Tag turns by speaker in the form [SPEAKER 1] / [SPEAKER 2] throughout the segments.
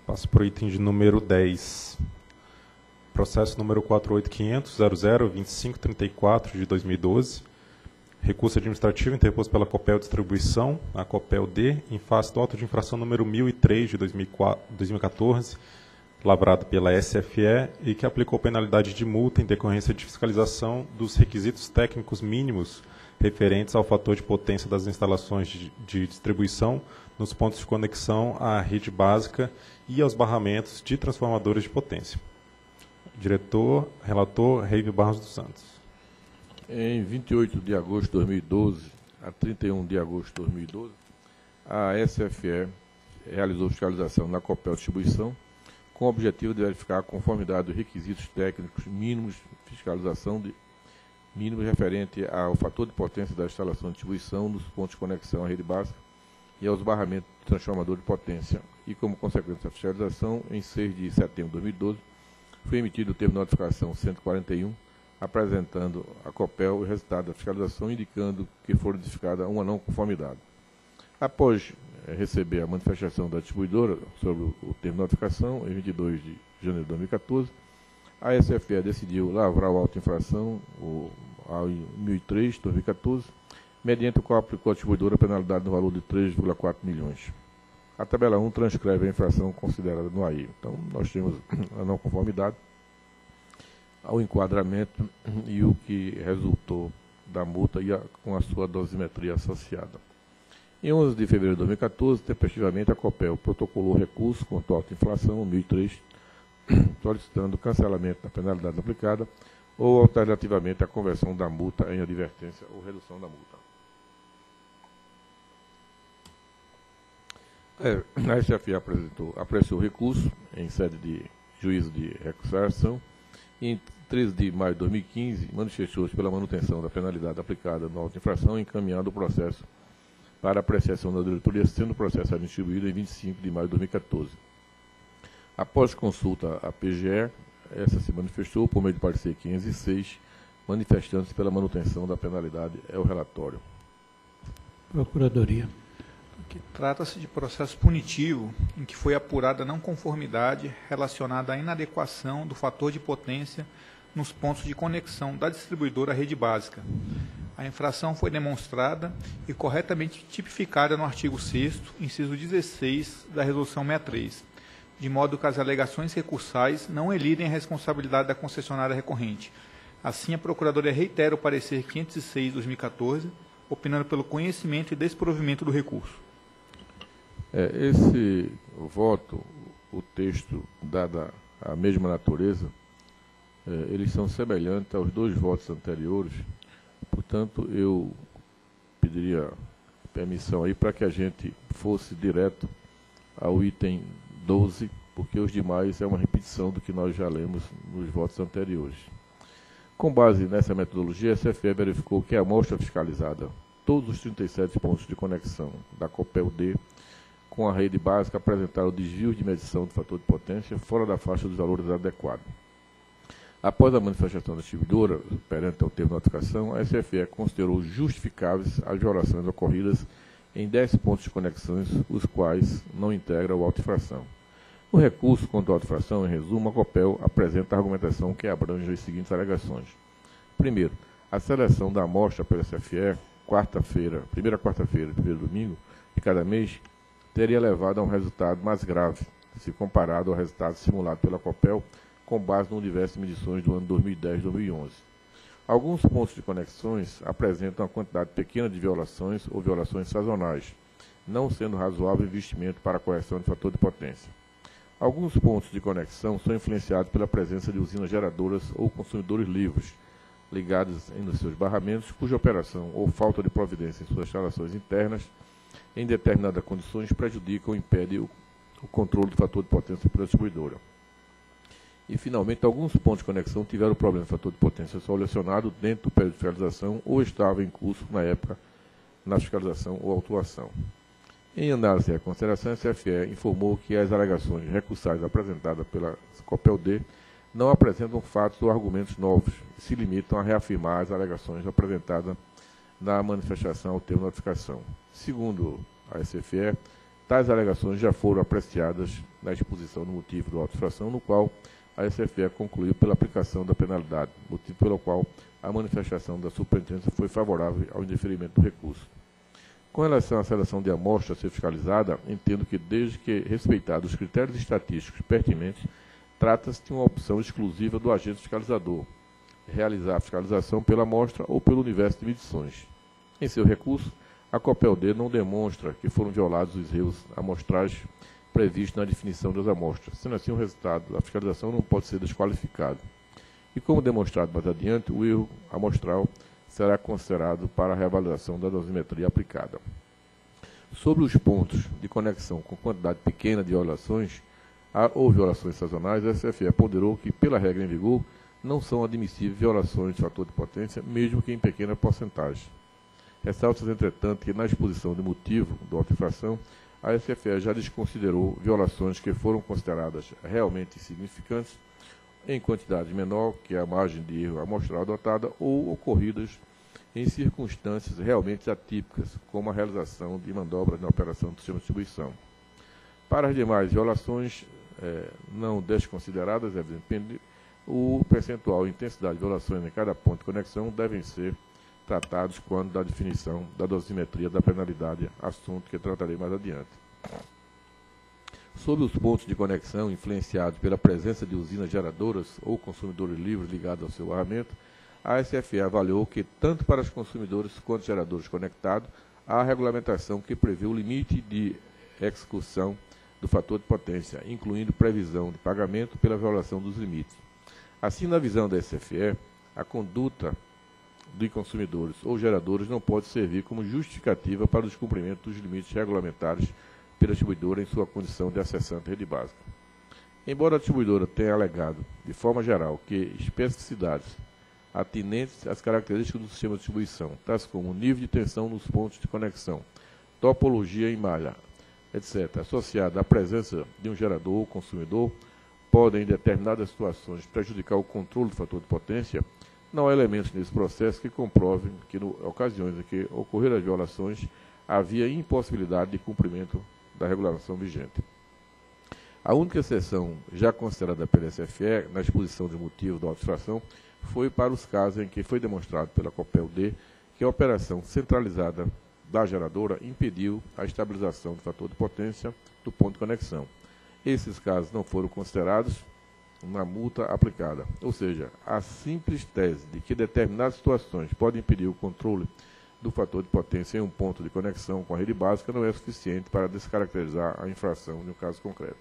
[SPEAKER 1] Passo para o item de número 10. Processo número 48500002534 de 2012. Recurso administrativo interposto pela Copel Distribuição, a Copel D, em face do auto de infração número 1003 de 2014, lavrado pela SFE e que aplicou penalidade de multa em decorrência de fiscalização dos requisitos técnicos mínimos referentes ao fator de potência das instalações de distribuição nos pontos de conexão à rede básica e aos barramentos de transformadores de potência. Diretor, relator, Reive Barros dos Santos.
[SPEAKER 2] Em 28 de agosto de 2012 a 31 de agosto de 2012, a SFE realizou fiscalização na Copel Distribuição com o objetivo de verificar a conformidade dos requisitos técnicos mínimos, fiscalização mínimos referente ao fator de potência da instalação de distribuição nos pontos de conexão à rede básica e aos barramentos de transformador de potência. E, como consequência da fiscalização, em 6 de setembro de 2012, foi emitido o termo de notificação 141, apresentando a Copel o resultado da fiscalização, indicando que foi identificada uma não conformidade. Após receber a manifestação da distribuidora sobre o termo de notificação, em 22 de janeiro de 2014, a SFE decidiu lavrar o auto-infração, o 1003/2014, mediante o qual aplicou à distribuidora a penalidade no valor de 3,4 milhões. A tabela 1 transcreve a infração considerada no AI. Então, nós temos a não conformidade ao enquadramento e o que resultou da multa com a sua dosimetria associada. Em 11 de fevereiro de 2014, tempestivamente, a Copel protocolou recurso contra a auto-inflação 1003, solicitando o cancelamento da penalidade aplicada ou, alternativamente, a conversão da multa em advertência ou redução da multa. A SFE apreciou o recurso em sede de juízo de recusação e, em 13 de maio de 2015, manifestou-se pela manutenção da penalidade aplicada na auto-infração, encaminhando o processo para apreciação da diretoria, sendo o processo distribuído em 25 de maio de 2014. Após consulta à PGE, essa se manifestou por meio de parecer 506, manifestando-se pela manutenção da penalidade. É o relatório.
[SPEAKER 3] Procuradoria.
[SPEAKER 4] Trata-se de processo punitivo em que foi apurada a não conformidade relacionada à inadequação do fator de potência nos pontos de conexão da distribuidora à rede básica. A infração foi demonstrada e corretamente tipificada no artigo 6º, inciso 16 da Resolução 63, de modo que as alegações recursais não elidem a responsabilidade da concessionária recorrente. Assim, a Procuradoria reitera o parecer 506/2014, opinando pelo conhecimento e desprovimento do recurso.
[SPEAKER 2] Esse voto, o texto, dada a mesma natureza, eles são semelhantes aos dois votos anteriores. Portanto, eu pediria permissão aí para que a gente fosse direto ao item 12, porque os demais é uma repetição do que nós já lemos nos votos anteriores. Com base nessa metodologia, a SFE verificou que a amostra fiscalizada, todos os 37 pontos de conexão da Copel D, com a rede básica, apresentaram desvios de medição do fator de potência fora da faixa dos valores adequados. Após a manifestação da distribuidora, perante ao termo de notificação, a SFE considerou justificáveis as violações ocorridas em 10 pontos de conexões, os quais não integram o auto-infração. No recurso contra a auto-infração, em resumo, a Copel apresenta a argumentação que abrange as seguintes alegações. Primeiro, a seleção da amostra pela SFE, primeira quarta-feira e primeiro domingo de cada mês, teria levado a um resultado mais grave, se comparado ao resultado simulado pela Copel, com base no universo de medições do ano 2010 e 2011. Alguns pontos de conexões apresentam uma quantidade pequena de violações ou violações sazonais, não sendo razoável o investimento para a correção de fator de potência. Alguns pontos de conexão são influenciados pela presença de usinas geradoras ou consumidores livres, ligados nos seus barramentos, cuja operação ou falta de providência em suas instalações internas, em determinadas condições, prejudica ou impede o controle do fator de potência pela distribuidora. E, finalmente, alguns pontos de conexão tiveram problema de fator de potência solucionado dentro do período de fiscalização ou estava em curso na época na fiscalização ou autuação. Em análise e consideração, a SFE informou que as alegações recursais apresentadas pela Copel D não apresentam fatos ou argumentos novos e se limitam a reafirmar as alegações apresentadas na manifestação ao termo de notificação. Segundo a SFE, Tais alegações já foram apreciadas na exposição do motivo do auto de infração, no qual a SFE concluiu pela aplicação da penalidade, motivo pelo qual a manifestação da superintendência foi favorável ao indeferimento do recurso. Com relação à seleção de amostra a ser fiscalizada, entendo que, desde que respeitados os critérios estatísticos pertinentes, trata-se de uma opção exclusiva do agente fiscalizador, realizar a fiscalização pela amostra ou pelo universo de medições. Em seu recurso, a COPEL-D não demonstra que foram violados os erros amostrais previstos na definição das amostras. Sendo assim, o resultado da fiscalização não pode ser desqualificado. E como demonstrado mais adiante, o erro amostral será considerado para a reavaliação da dosimetria aplicada. Sobre os pontos de conexão com quantidade pequena de violações ou violações sazonais, a SFE ponderou que, pela regra em vigor, não são admissíveis violações de fator de potência, mesmo que em pequena porcentagem. Ressalta-se, entretanto, que na exposição de motivo do auto-infração, a SFE já desconsiderou violações que foram consideradas realmente insignificantes, em quantidade menor que a margem de erro amostral adotada ou ocorridas em circunstâncias realmente atípicas, como a realização de manobras na operação do sistema de distribuição. Para as demais violações não desconsideradas, evidentemente, o percentual e intensidade de violações em cada ponto de conexão devem ser tratados quando da definição da dosimetria da penalidade, assunto que tratarei mais adiante. Sobre os pontos de conexão influenciados pela presença de usinas geradoras ou consumidores livres ligados ao seu barramento, a SFE avaliou que, tanto para os consumidores quanto geradores conectados, há regulamentação que prevê o limite de execução do fator de potência, incluindo previsão de pagamento pela violação dos limites. Assim, na visão da SFE, a conduta de consumidores ou geradores não pode servir como justificativa para o descumprimento dos limites regulamentares pela distribuidora em sua condição de acessante à rede básica. Embora a distribuidora tenha alegado, de forma geral, que especificidades atinentes às características do sistema de distribuição, tais como nível de tensão nos pontos de conexão, topologia em malha, etc., associada à presença de um gerador ou consumidor, podem, em determinadas situações, prejudicar o controle do fator de potência, não há elementos nesse processo que comprovem que, em ocasiões em que ocorreram as violações, havia impossibilidade de cumprimento da regulação vigente. A única exceção já considerada pela SFE na exposição de motivo da auto-infração foi para os casos em que foi demonstrado pela COPEL-D que a operação centralizada da geradora impediu a estabilização do fator de potência do ponto de conexão. Esses casos não foram considerados na multa aplicada, ou seja, a simples tese de que determinadas situações podem impedir o controle do fator de potência em um ponto de conexão com a rede básica não é suficiente para descaracterizar a infração de um caso concreto.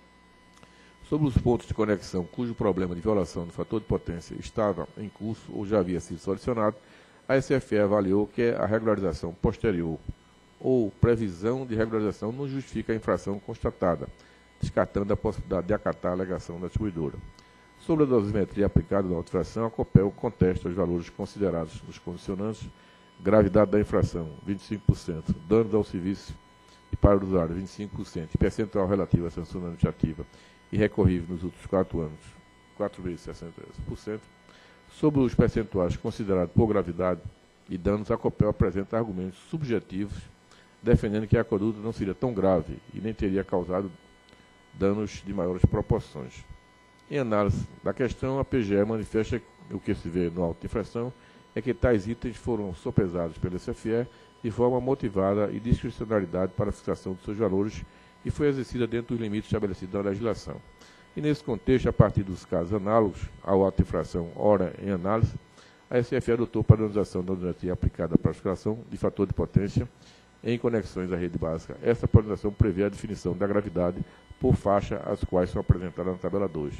[SPEAKER 2] Sobre os pontos de conexão cujo problema de violação do fator de potência estava em curso ou já havia sido solucionado, a SFE avaliou que a regularização posterior ou previsão de regularização não justifica a infração constatada, descartando a possibilidade de acatar a alegação da distribuidora. Sobre a dosimetria aplicada na auto-infração, a COPEL contesta os valores considerados nos condicionantes: gravidade da infração, 25%, danos ao serviço e para o usuário, 25%, e percentual relativo à sanção administrativa e recorrível nos últimos 4 anos, 4 vezes 60%. Sobre os percentuais considerados por gravidade e danos, a COPEL apresenta argumentos subjetivos, defendendo que a conduta não seria tão grave e nem teria causado danos de maiores proporções. Em análise da questão, a PGE manifesta que o que se vê no auto de infração é que tais itens foram sopesados pela SFE de forma motivada e discricionalidade para a fixação dos seus valores e foi exercida dentro dos limites estabelecidos na legislação. E nesse contexto, a partir dos casos análogos ao auto de infração ora em análise, a SFE adotou padronização da dosimetria aplicada para a fiscalização de fator de potência em conexões à rede básica. Essa padronização prevê a definição da gravidade por faixa, as quais são apresentadas na tabela 2.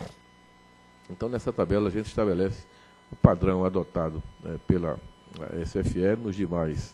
[SPEAKER 2] Então, nessa tabela, a gente estabelece o padrão adotado pela SFE nos demais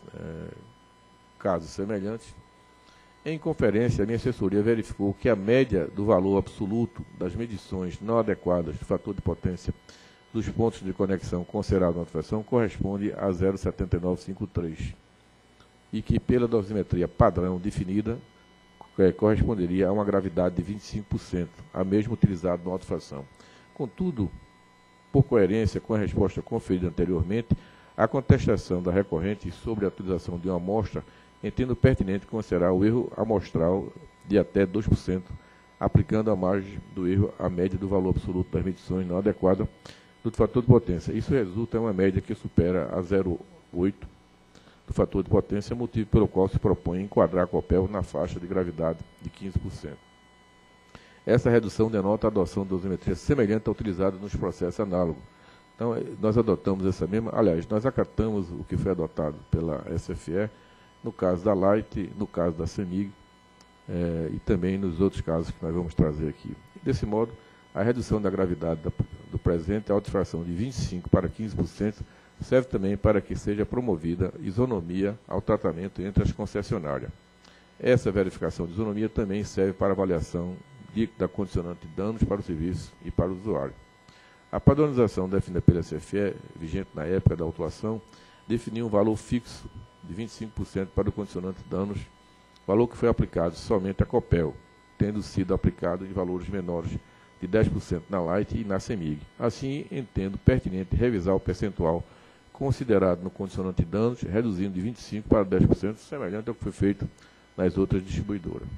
[SPEAKER 2] casos semelhantes. Em conferência, a minha assessoria verificou que a média do valor absoluto das medições não adequadas do fator de potência dos pontos de conexão considerados na auto-infração corresponde a 0,7953 e que, pela dosimetria padrão definida, corresponderia a uma gravidade de 25%, a mesma utilizada na auto-infração. Contudo, por coerência com a resposta conferida anteriormente, a contestação da recorrente sobre a utilização de uma amostra entendo pertinente considerar o erro amostral de até 2%, aplicando a margem do erro à média do valor absoluto das medições não adequada do fator de potência. Isso resulta em uma média que supera a 0,8 do fator de potência, motivo pelo qual se propõe enquadrar a Copel na faixa de gravidade de 15%. Essa redução denota a adoção de dosimetria semelhante à utilizada nos processos análogos. Então, nós adotamos essa mesma, aliás, nós acatamos o que foi adotado pela SFE, no caso da Light, no caso da CEMIG, e também nos outros casos que nós vamos trazer aqui. Desse modo, a redução da gravidade do presente, a autofração de 25% para 15%, serve também para que seja promovida isonomia ao tratamento entre as concessionárias. Essa verificação de isonomia também serve para avaliação da condicionante de danos para o serviço e para o usuário. A padronização definida pela SFE, vigente na época da autuação, definiu um valor fixo de 25% para o condicionante de danos, valor que foi aplicado somente à Copel, tendo sido aplicado em valores menores de 10% na Light e na CEMIG. Assim, entendo pertinente revisar o percentual considerado no condicionante de danos, reduzindo de 25% para 10%, semelhante ao que foi feito nas outras distribuidoras.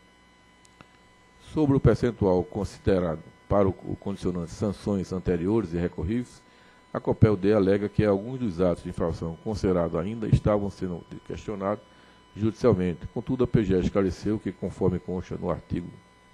[SPEAKER 2] Sobre o percentual considerado para o condicionante sanções anteriores e recorríveis, a Copel-D alega que alguns dos atos de infração considerados ainda estavam sendo questionados judicialmente. Contudo, a PGE esclareceu que, conforme consta no artigo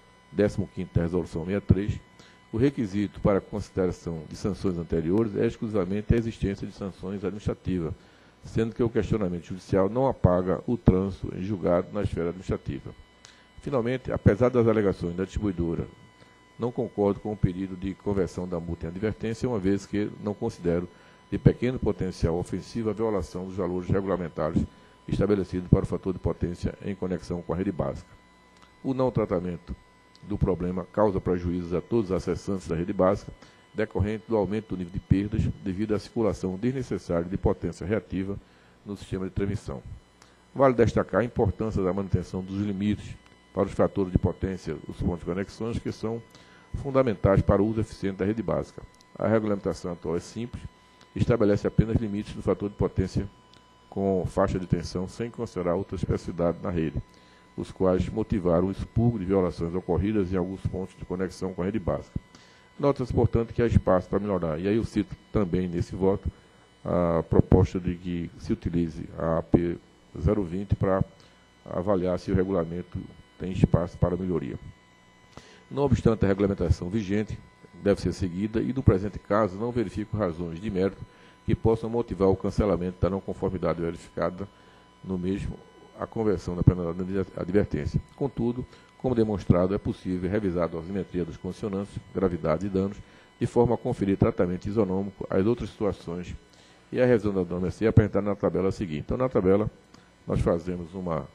[SPEAKER 2] 15º da Resolução 63, o requisito para a consideração de sanções anteriores é exclusivamente a existência de sanções administrativas, sendo que o questionamento judicial não apaga o trânsito em julgado na esfera administrativa. Finalmente, apesar das alegações da distribuidora, não concordo com o pedido de conversão da multa em advertência, uma vez que não considero de pequeno potencial ofensivo a violação dos valores regulamentares estabelecidos para o fator de potência em conexão com a rede básica. O não tratamento do problema causa prejuízos a todos os acessantes da rede básica, decorrente do aumento do nível de perdas devido à circulação desnecessária de potência reativa no sistema de transmissão. Vale destacar a importância da manutenção dos limites para os fatores de potência dos pontos de conexões, que são fundamentais para o uso eficiente da rede básica. A regulamentação atual é simples, estabelece apenas limites do fator de potência com faixa de tensão, sem considerar outra especificidade na rede, os quais motivaram o expurgo de violações ocorridas em alguns pontos de conexão com a rede básica. Nota-se, portanto, que há espaço para melhorar. E aí eu cito também nesse voto a proposta de que se utilize a AP 020 para avaliar se o regulamento tem espaço para melhoria. Não obstante, a regulamentação vigente deve ser seguida e, no presente caso, não verifico razões de mérito que possam motivar o cancelamento da não conformidade verificada no mesmo, a conversão da penalidade de advertência. Contudo, como demonstrado, é possível revisar a dosimetria dos condicionantes, gravidade e danos, de forma a conferir tratamento isonômico às outras situações e a revisão da dosimetria apresentada na tabela seguinte. Então, na tabela, nós fazemos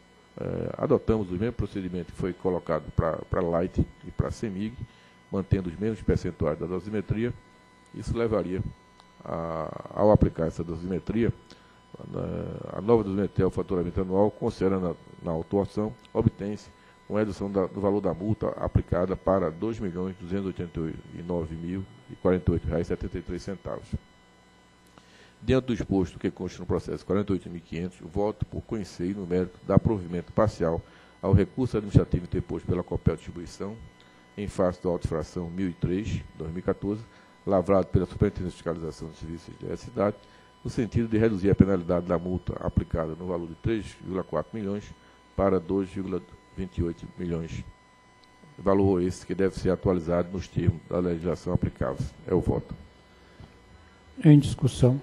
[SPEAKER 2] adotamos o mesmo procedimento que foi colocado para a Light e para a CEMIG, mantendo os mesmos percentuais da dosimetria. Isso levaria, ao aplicar essa dosimetria, a nova dosimetria ao faturamento anual, considerando na autuação, obtém-se uma redução do valor da multa aplicada para R$ 2.289.048,73. Diante do exposto que consta no processo 48.500, voto por conhecer no mérito dar provimento parcial ao recurso administrativo interposto pela Copel Distribuição, em face da auto-infração 1003/2014, lavrado pela Superintendência de Fiscalização de Serviços de Eletricidade, no sentido de reduzir a penalidade da multa aplicada no valor de 3,4 milhões para 2,28 milhões. Valor esse que deve ser atualizado nos termos da legislação aplicável. É o voto.
[SPEAKER 3] Em discussão.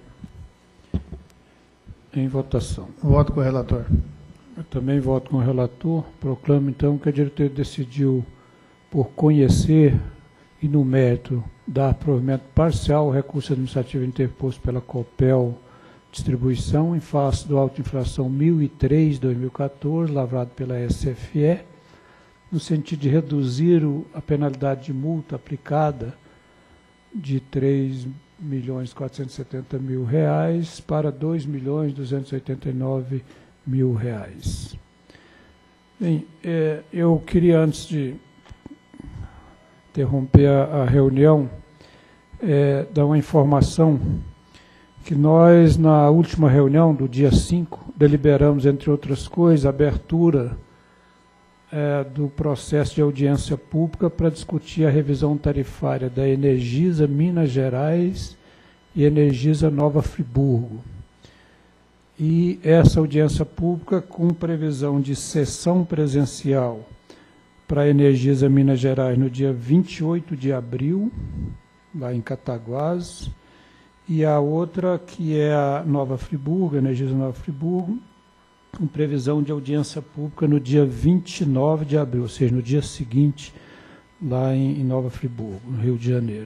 [SPEAKER 3] Em votação.
[SPEAKER 5] Voto com o relator.
[SPEAKER 3] Eu também voto com o relator. Proclamo, então, que a diretoria decidiu, por conhecer e no mérito, dar provimento parcial ao recurso administrativo interposto pela Copel Distribuição em face do auto-infração 1003/2014, lavrado pela SFE, no sentido de reduzir a penalidade de multa aplicada de R$ 3.470.000 para R$ 2.289.000. Bem, eu queria, antes de interromper a reunião, dar uma informação que nós, na última reunião do dia 5 deliberamos, entre outras coisas, a abertura do processo de audiência pública para discutir a revisão tarifária da Energisa Minas Gerais e Energisa Nova Friburgo. E essa audiência pública com previsão de sessão presencial para a Energisa Minas Gerais no dia 28 de abril, lá em Cataguases, e a outra, que é a Nova Friburgo, Energisa Nova Friburgo, com previsão de audiência pública no dia 29 de abril, ou seja, no dia seguinte, lá em Nova Friburgo, no Rio de Janeiro.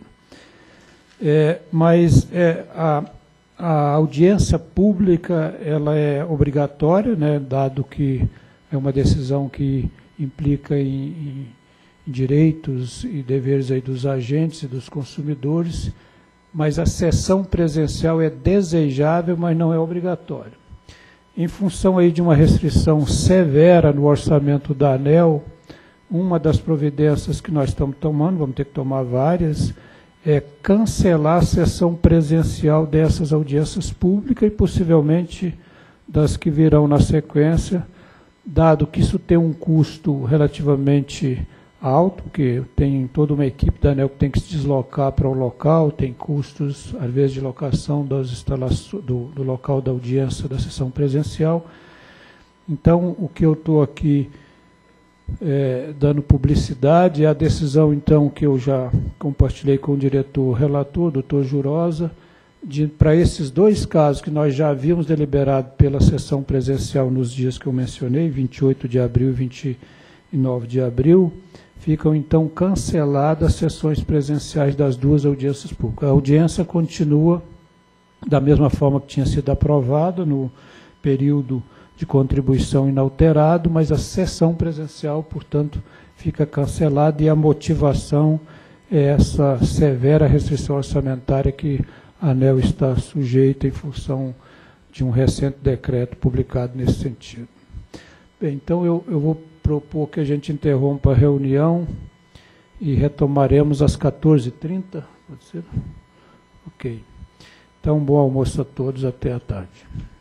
[SPEAKER 3] A audiência pública ela é obrigatória, né, dado que é uma decisão que implica em direitos e deveres aí dos agentes e dos consumidores, mas a sessão presencial é desejável, mas não é obrigatória. Em função aí de uma restrição severa no orçamento da ANEEL, uma das providências que nós estamos tomando, vamos ter que tomar várias, é cancelar a sessão presencial dessas audiências públicas e possivelmente das que virão na sequência, dado que isso tem um custo relativamente alto, porque tem toda uma equipe da ANEEL que tem que se deslocar para o local, tem custos, às vezes, de locação das instalações, do local da audiência da sessão presencial. Então, o que eu estou aqui dando publicidade é a decisão, então, que eu já compartilhei com o diretor relator, doutor Jurosa, para esses dois casos que nós já havíamos deliberado pela sessão presencial nos dias que eu mencionei, 28 de abril e 29 de abril, ficam, então, canceladas as sessões presenciais das duas audiências públicas. A audiência continua da mesma forma que tinha sido aprovada no período de contribuição inalterado, mas a sessão presencial, portanto, fica cancelada e a motivação é essa severa restrição orçamentária que a ANEEL está sujeita em função de um recente decreto publicado nesse sentido. Bem, então eu vou propor que a gente interrompa a reunião e retomaremos às 14h30, pode ser? Ok. Então, bom almoço a todos, até à tarde.